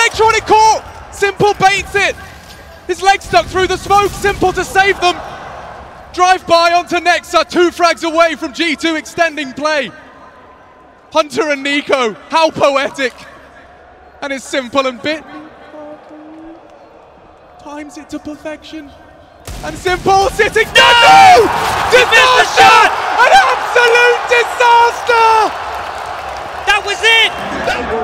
electronic caught! Simple baits it! His leg stuck through the smoke, Simple to save them! Drive by onto Nexa, 2 frags away from G2 extending play. Hunter and NiKo, how poetic! And it's Simple and Bit. Times it to perfection. And Simple sitting. No! Disaster! An absolute disaster! That was it!